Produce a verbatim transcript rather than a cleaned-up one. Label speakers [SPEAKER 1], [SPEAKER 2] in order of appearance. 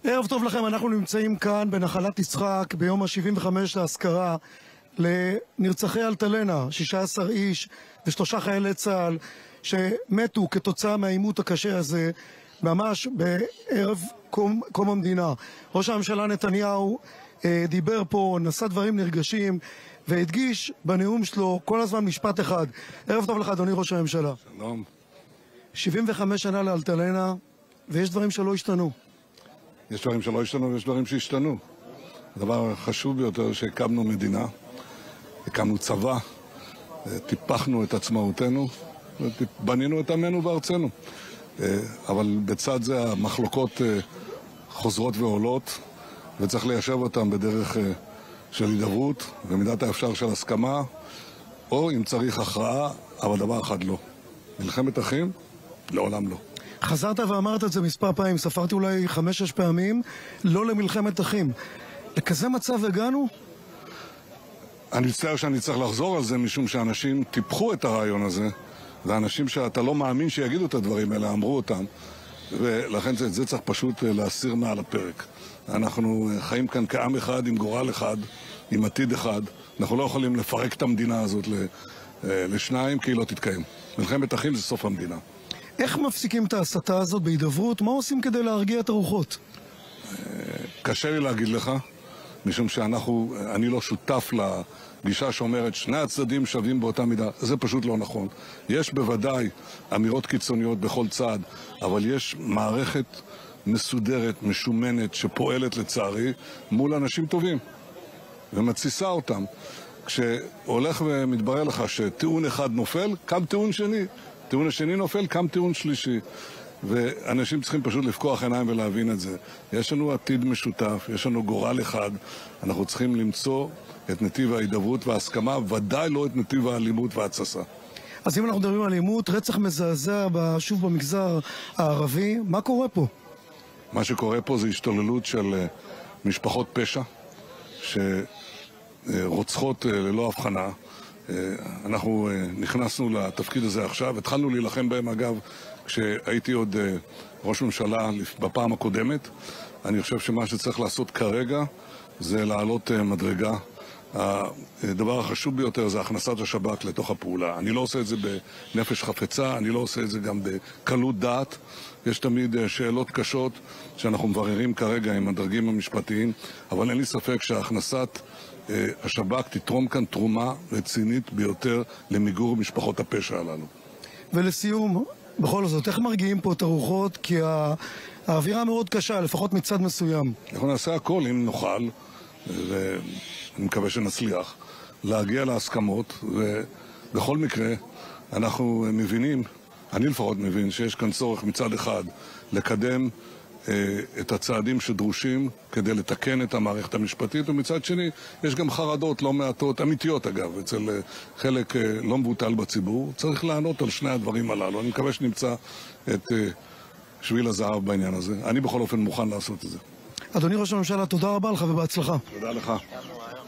[SPEAKER 1] ערב טוב לכם, אנחנו נמצאים כאן בנחלת יצחק ביום ה-שבעים וחמש להזכרה לנרצחי אלטלנה, שישה עשר איש ושלושה חיילי צה"ל שמתו כתוצאה מהעימות הקשה הזה ממש בערב קום, קום המדינה. ראש הממשלה נתניהו אה, דיבר פה, נשא דברים נרגשים והדגיש בנאום שלו כל הזמן משפט אחד. ערב טוב לך אדוני ראש הממשלה.
[SPEAKER 2] שלום.
[SPEAKER 1] שבעים וחמש שנה לאלטלנה ויש דברים שלא השתנו.
[SPEAKER 2] יש דברים שלא השתנו ויש דברים שהשתנו. הדבר החשוב ביותר שהקמנו מדינה, הקמנו צבא, טיפחנו את עצמאותנו ובנינו את עמנו בארצנו. אבל בצד זה המחלוקות חוזרות ועולות וצריך ליישב אותן בדרך של הידברות ומידת האפשר של הסכמה, או אם צריך הכרעה, אבל דבר אחד לא. מלחמת אחים? לעולם לא.
[SPEAKER 1] חזרת ואמרת את זה מספר פעמים, ספרתי אולי חמש-שש פעמים, לא למלחמת אחים. לכזה מצב הגענו?
[SPEAKER 2] אני מצטער שאני צריך לחזור על זה, משום שאנשים טיפחו את הרעיון הזה, ואנשים שאתה לא מאמין שיגידו את הדברים האלה, אמרו אותם, ולכן זה, זה צריך פשוט להסיר מעל הפרק. אנחנו חיים כאן כעם אחד, עם גורל אחד, עם עתיד אחד. אנחנו לא יכולים לפרק את המדינה הזאת לשניים, כי היא לא תתקיים. מלחמת אחים זה סוף המדינה.
[SPEAKER 1] איך מפסיקים את ההסתה הזאת בהידברות? מה עושים כדי להרגיע את הרוחות?
[SPEAKER 2] קשה לי להגיד לך, משום שאנחנו, אני לא שותף לגישה שאומרת שני הצדדים שווים באותה מידה. זה פשוט לא נכון. יש בוודאי אמירות קיצוניות בכל צד, אבל יש מערכת מסודרת, משומנת, שפועלת לצערי מול אנשים טובים ומתסיסה אותם. כשהולך ומתברר לך שטיעון אחד נופל, קם טיעון שני. טיעון השני נופל, קם טיעון שלישי. ואנשים צריכים פשוט לפקוח עיניים ולהבין את זה. יש לנו עתיד משותף, יש לנו גורל אחד. אנחנו צריכים למצוא את נתיב ההידברות וההסכמה, ודאי לא את נתיב האלימות וההתססה.
[SPEAKER 1] אז אם אנחנו מדברים על אלימות, רצח מזעזע שוב במגזר הערבי, מה קורה פה?
[SPEAKER 2] מה שקורה פה זה השתוללות של משפחות פשע, שרוצחות ללא הבחנה. אנחנו נכנסנו לתפקיד הזה עכשיו, התחלנו להילחם בהם אגב כשהייתי עוד ראש ממשלה בפעם הקודמת. אני חושב שמה שצריך לעשות כרגע זה לעלות מדרגה. הדבר החשוב ביותר זה הכנסת השב"כ לתוך הפעולה. אני לא עושה את זה בנפש חפצה, אני לא עושה את זה גם בקלות דעת. יש תמיד שאלות קשות שאנחנו מבררים כרגע עם הדרגים המשפטיים, אבל אין לי ספק שהכנסת השב"כ תתרום כאן תרומה רצינית ביותר למיגור משפחות הפשע הללו.
[SPEAKER 1] ולסיום, בכל זאת, איך מרגיעים פה את הרוחות? כי האווירה מאוד קשה, לפחות מצד מסוים.
[SPEAKER 2] אנחנו נעשה הכל אם נוכל, ואני מקווה שנצליח, להגיע להסכמות, ובכל מקרה אנחנו מבינים, אני לפחות מבין, שיש כאן צורך מצד אחד לקדם את הצעדים שדרושים כדי לתקן את המערכת המשפטית, ומצד שני יש גם חרדות לא מעטות, אמיתיות אגב, אצל חלק לא מבוטל בציבור. צריך לענות על שני הדברים הללו. אני מקווה שנמצא את שביל הזהב בעניין הזה. אני בכל אופן מוכן לעשות את זה.
[SPEAKER 1] אדוני ראש הממשלה, תודה רבה לך ובהצלחה.
[SPEAKER 2] תודה לך.